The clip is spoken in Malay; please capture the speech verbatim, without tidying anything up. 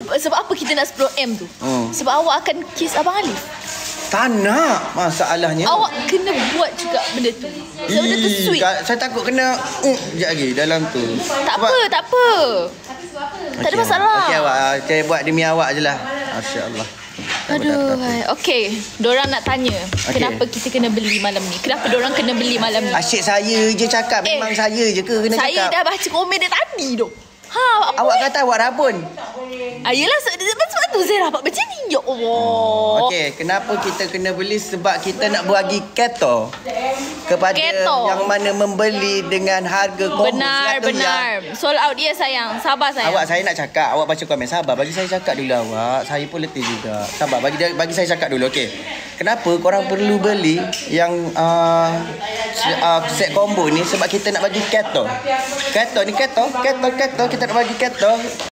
sebab apa kita nak sepuluh M tu? Hmm. Sebab awak akan kiss Abang Alif. Tak nak masalahnya. Awak kena buat juga benda tu. Sebab benda tu sweet. Saya takut kena uh, sekejap lagi dalam tu. Tak Sebab, apa, tak apa. Tak ada masalah. Okey awak, saya buat demi awak je lah. Masya-Allah. Aduh, okey. Diorang nak tanya, okay. Kenapa kita kena beli malam ni? Kenapa diorang kena beli malam ni? Asyik saya je cakap, eh, memang saya je ke kena saya cakap? Saya dah baca komen dia tadi tu. Ha, awak eh? kata awak rabun. Ah, yelah, sebab tu saya dapat macam ni. Ya Allah. Okey, kenapa kita kena beli? Sebab kita nak bagi keto kepada keto. Yang mana membeli dengan harga combo. Benar, benar. Ya. Sold out dia sayang. Sabar sayang. Awak, saya nak cakap, awak baca komen. Sabar, bagi saya cakap dulu awak. Saya pun letih juga. Sabar, bagi bagi saya cakap dulu. Okey. Kenapa korang perlu beli yang uh, uh, set combo ni? Sebab kita nak bagi keto. Keto ni keto, keto, keto. Kita nak bagi keto.